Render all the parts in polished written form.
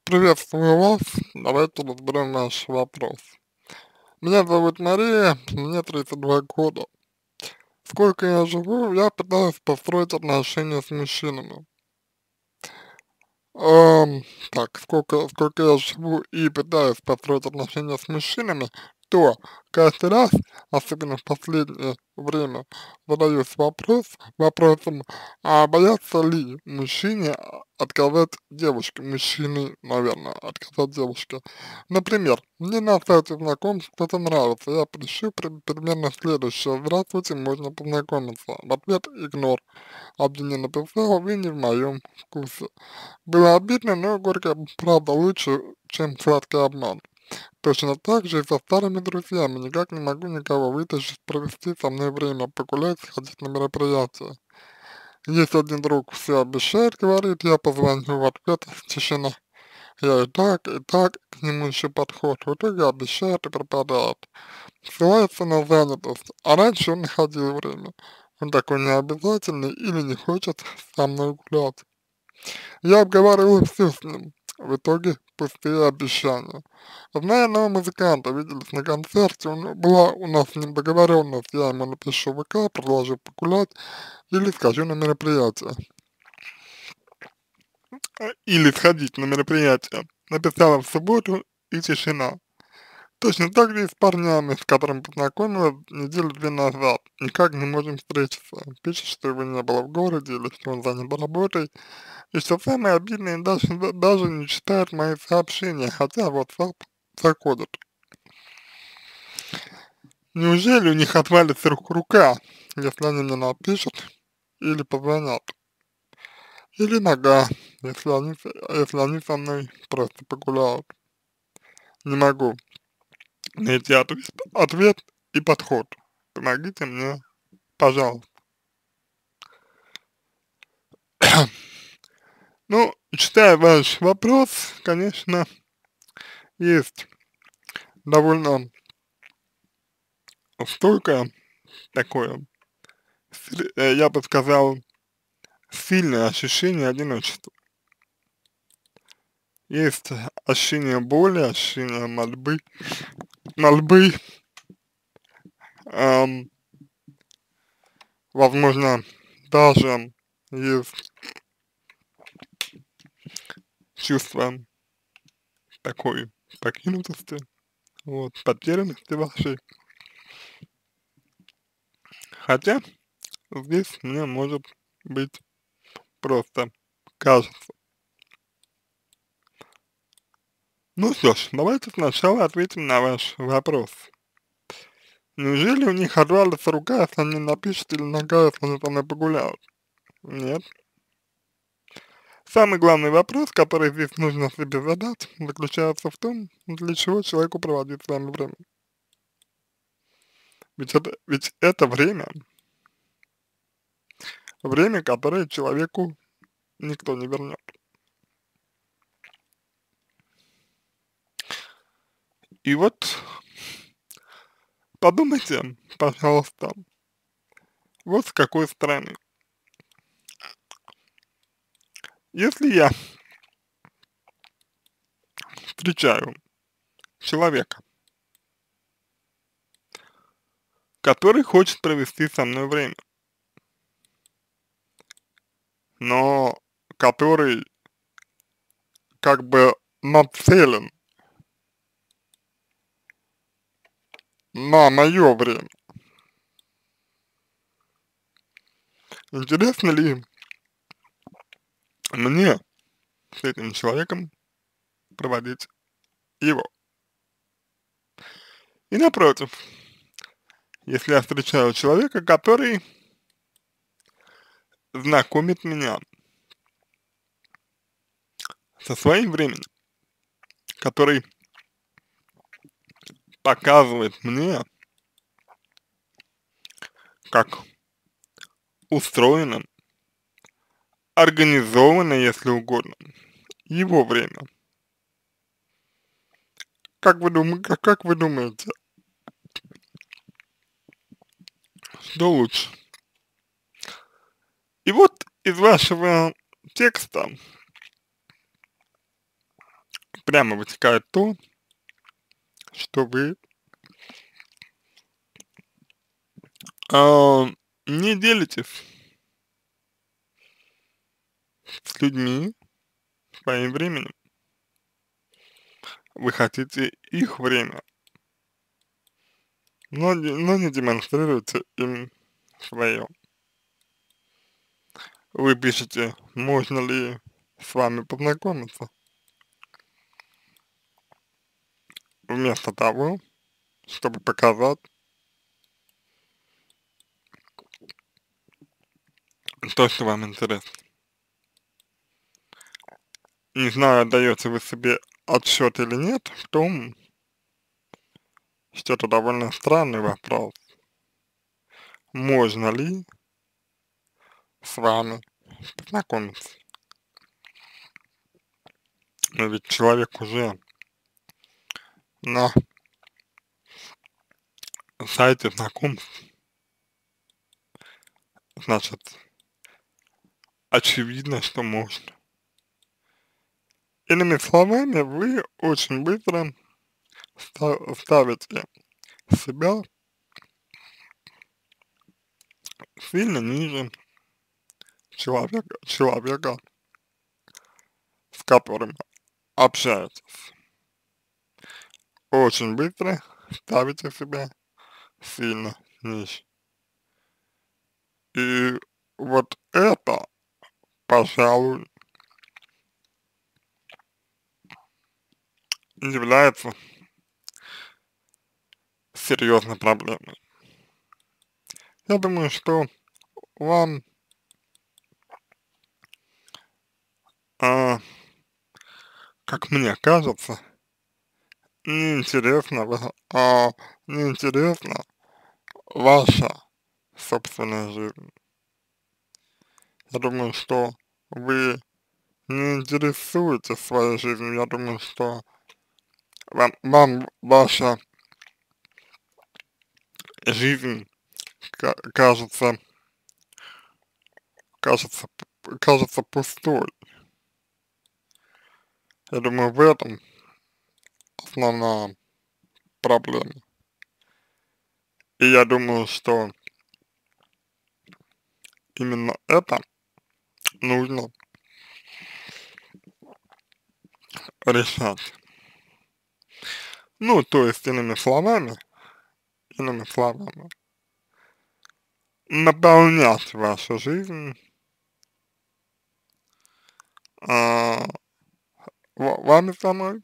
Приветствую вас. Давайте разберем наш вопрос. Меня зовут Мария, мне 32 года. Сколько я живу, я пытаюсь построить отношения с мужчинами. Ам, так, сколько я живу и пытаюсь построить отношения с мужчинами, то каждый раз, особенно в последнее время, задаюсь вопросом, а боятся ли мужчине отказать девушке, мужчины, наверное, отказать девушке. Например, мне на сайте знакомств кто-то нравится, я пишу примерно следующее: здравствуйте, можно познакомиться. В ответ игнор. Один не написал, вы не в моем вкусе. Было обидно, но горько правда лучше, чем сладкий обман. Точно так же и со старыми друзьями. Никак не могу никого вытащить, провести со мной время, погулять, сходить на мероприятие. Есть один друг, все обещает, говорит, я позвоню, в ответ тишина. Я и так к нему еще подход. В итоге обещает и пропадает. Ссылается на занятость, а раньше он находил время. Он такой необязательный или не хочет со мной гулять. Я обговаривал все с ним. В итоге пустые обещания. Зная одного музыканта, виделись на концерте, была у нас с ним договоренность, я ему напишу в ВК, предложу погулять или скажу на мероприятие. Или сходить на мероприятие. Написала в субботу и тишина. Точно так же и с парнями, с которыми познакомилась неделю две назад. Никак не можем встретиться. Пишет, что его не было в городе или что он занят работой. И что самое обидное, даже не читает мои сообщения, хотя WhatsApp заходит. Неужели у них отвалится рука, если они мне напишут или позвонят? Или нога, если они со мной просто погуляют? Не могу найти ответ и подход. Помогите мне, пожалуйста. Ну, читая ваш вопрос, конечно, есть довольно стойкое такое, я бы сказал, сильное ощущение одиночества. Есть ощущение боли, ощущение мольбы, ам, возможно, даже есть чувство такой покинутости, вот, потерянности вашей. Хотя здесь мне может быть просто кажется. Ну что ж, давайте сначала ответим на ваш вопрос. Неужели у них отвалится рука, если они напишут, или нога, если они со мной погуляют? Нет. Самый главный вопрос, который здесь нужно себе задать, заключается в том, для чего человеку проводить с вами время. Ведь это время, которое человеку никто не вернет. И вот подумайте, пожалуйста, вот с какой стороны. Если я встречаю человека, который хочет провести со мной время, но который как бы нацелен на мое время, интересно ли мне с этим человеком проводить его? И напротив, если я встречаю человека, который знакомит меня со своим временем, который показывает мне, как устроено, организовано, если угодно, его время. Как вы думаете, что лучше? И вот из вашего текста прямо вытекает то, что вы а, не делитесь с людьми своим временем. Вы хотите их время, но не демонстрируете им свое. Вы пишете, можно ли с вами познакомиться, вместо того, чтобы показать то, что вам интересно. Не знаю, отдаете вы себе отсчет или нет в том, что это довольно странный вопрос. Можно ли с вами познакомиться? Но ведь человек уже на сайте знакомств, значит, очевидно, что можно. Иными словами, вы очень быстро ставите себя сильно ниже человека, с которым общаетесь. Очень быстро ставите себя сильно ниже. И вот это, пожалуй, является серьезной проблемой. Я думаю, что вам, а, как мне кажется, неинтересно, неинтересна ваша собственная жизнь. Я думаю, что вы не интересуетесь своей жизнью. Я думаю, что вам ваша жизнь кажется, кажется, кажется пустой. Я думаю, в этом основная проблема. И я думаю, что именно это нужно решать. Ну, то есть, иными словами, наполнять вашу жизнь а, вами самой,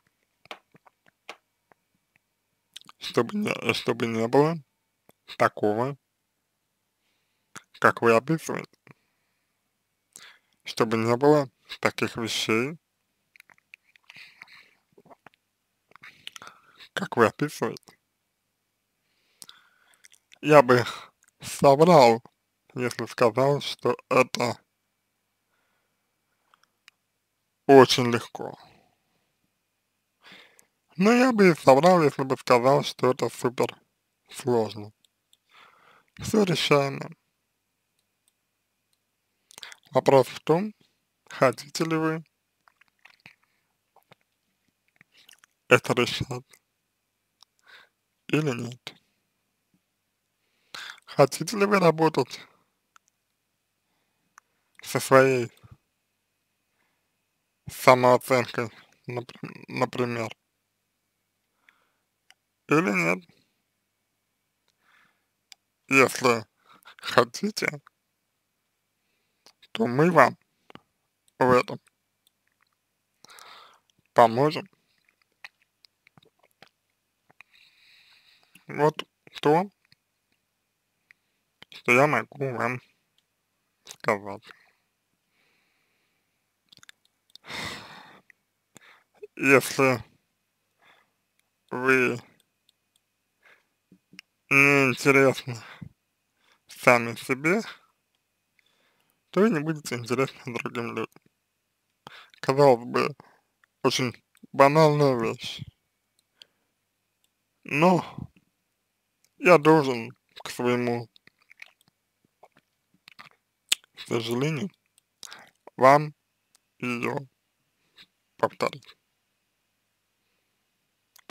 чтобы не было такого, как вы описываете, чтобы не было таких вещей, как вы описываете. Я бы соврал, если сказал, что это очень легко. Но я бы и соврал, если бы сказал, что это супер сложно. Все решаемо. Вопрос в том, хотите ли вы это решать или нет. Хотите ли вы работать со своей самооценкой, например, или нет. Если хотите, то мы вам в этом поможем. Вот то, что я могу вам сказать. Если вы не интересны сами себе, то вы не будете интересны другим людям. Казалось бы, очень банальная вещь. Но я должен, к своему сожалению, вам ее повторить.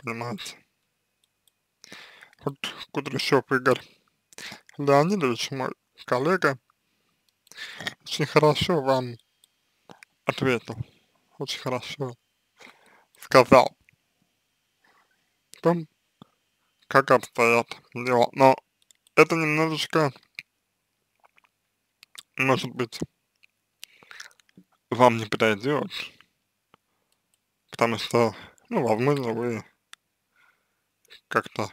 понимаете. Вот Кудряшов Игорь Леонидович, мой коллега, очень хорошо вам ответил, очень хорошо сказал о том, как обстоят дела. Но это немножечко, может быть, вам не подойдет, потому что, ну, возможно, вы как-то,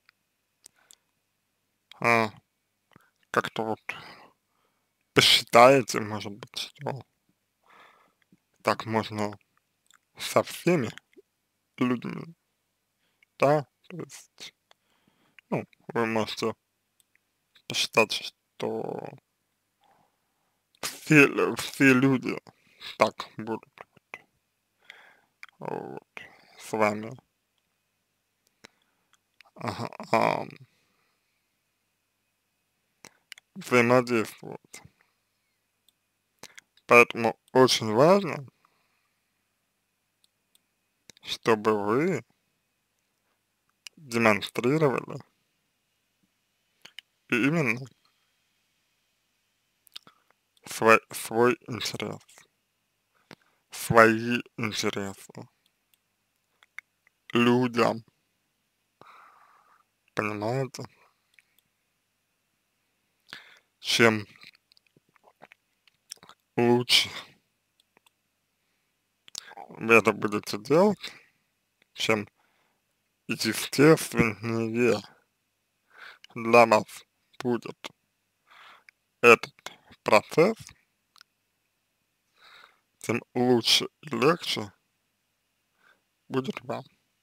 а, как-то вот посчитаете, может быть, что так можно со всеми людьми, да, то есть, ну, вы можете посчитать, что все люди так будут вот, с вами ага, взаимодействовать. Поэтому очень важно, чтобы вы демонстрировали именно свой интерес, свои интересы людям, понимаете? Чем лучше вы это будете делать, чем естественнее для вас будет этот процесс, тем лучше и легче будет вам.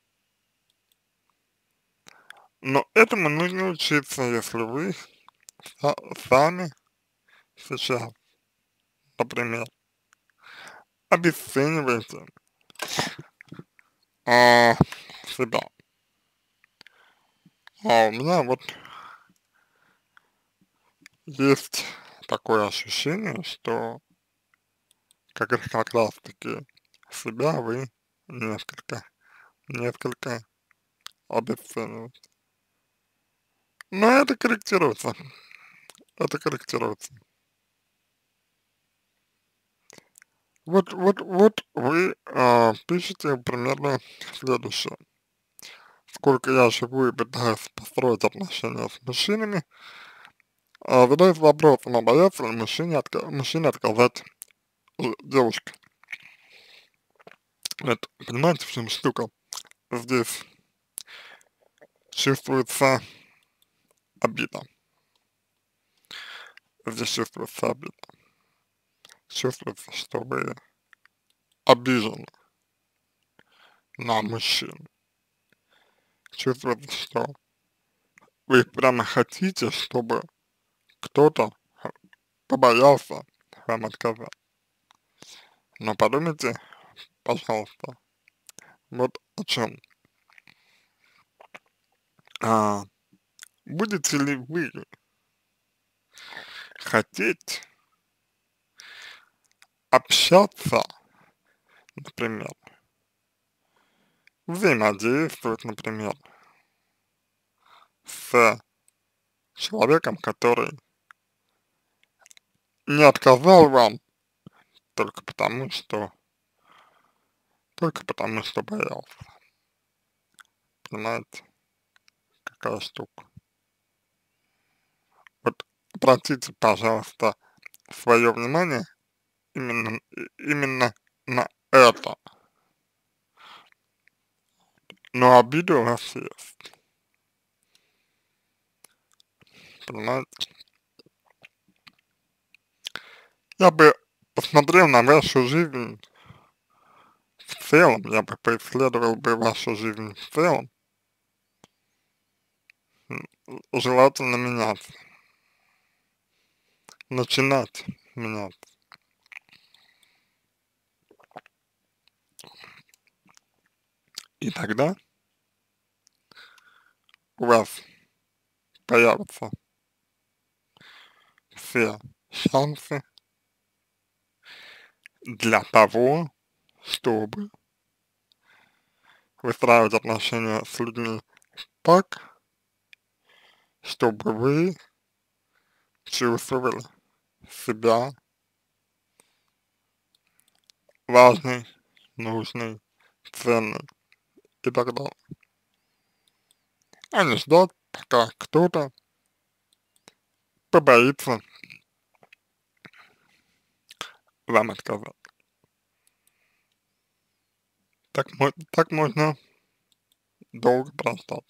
Но этому нужно учиться, если вы сами сейчас, например, обесцениваете а, себя. А у меня вот есть такое ощущение, что как раз таки себя вы несколько обесцениваете. Но это корректируется, это корректируется. Вот вы пишете примерно следующее. Сколько я живу и пытаюсь построить отношения с мужчинами, задаюсь вопросом, а боятся ли мужчине отказать девушке. Вот, понимаете, в чем штука? Здесь чувствуется обида. Здесь чувствуется обида. Чувствуется, что вы обижены на мужчин. Чувствуется, что вы прямо хотите, чтобы кто-то побоялся вам отказать. Но подумайте, пожалуйста, вот о чем. А, будете ли вы хотеть общаться, например, взаимодействовать, например, с человеком, который не отказал вам только потому, что боялся. Понимаете, какая штука. Вот обратите, пожалуйста, свое внимание именно на это. Но обида у вас есть, понимаете? Я бы посмотрел на вашу жизнь в целом, я бы поисследовал бы вашу жизнь в целом, желательно меняться, начинать меняться. И тогда у вас появятся все шансы для того, чтобы выстраивать отношения с людьми так, чтобы вы чувствовали себя важной, нужной, ценной и так далее. А не ждать, пока кто-то побоится вам отказать. Так можно долго прождать.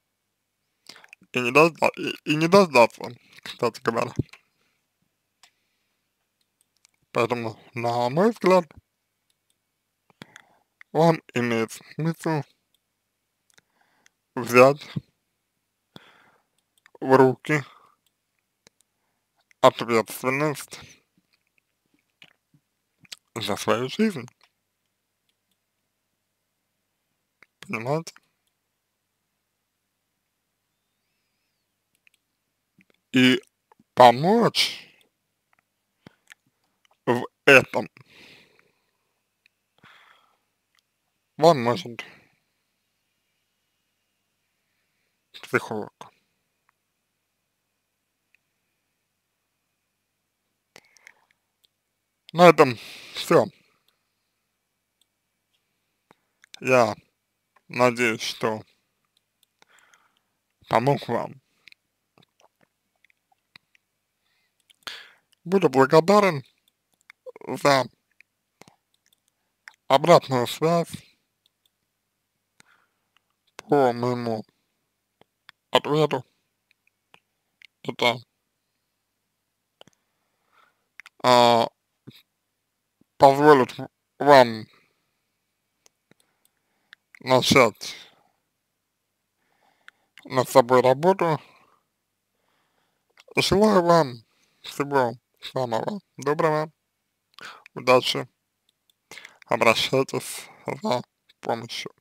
И не дождаться, кстати говоря. Поэтому, на мой взгляд, вам имеет смысл взять в руки ответственность за свою жизнь, понимаете? И помочь в этом вам может психолог. На этом все. Я надеюсь, что помог вам. Буду благодарен за обратную связь по моему ответу. Это а, позволит вам начать над собой работу. Желаю вам всего самого доброго, удачи, обращайтесь за помощью.